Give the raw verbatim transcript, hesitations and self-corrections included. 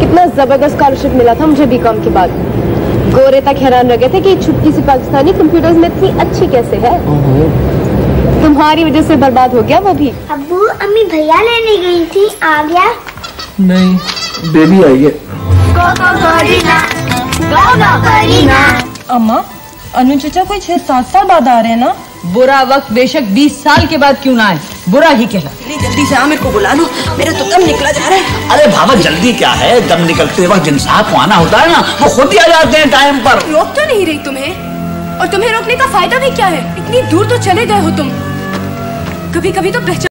कितना जबरदस्त स्कॉलरशिप मिला था मुझे बीकॉम के बाद। गोरे तक हैरान रह गए थे कि छुटकी सी पाकिस्तानी कंप्यूटर्स में इतनी अच्छी कैसे है। तुम्हारी वजह से बर्बाद हो गया वो भी। अब्बू अम्मी भैया लेने गई थी, आ गया? नहीं, बेबी आई है। अम्मा, अनु चचा कोई छह सात साल बाद आ रहे हैं ना? बुरा वक्त बेशक बीस साल के बाद क्यों ना आए, बुरा ही कहला। जल्दी से आमिर को बुला लो, मेरा तो दम निकला जा रहा है। अरे भावा जल्दी क्या है, दम निकलते वक्त जिन साहब को आना होता है ना वो खुद ही आ जाते हैं टाइम पर। रोक तो नहीं रही तुम्हें, और तुम्हें रोकने का फायदा भी क्या है? इतनी दूर तो चले गए हो तुम, कभी कभी तो पहचान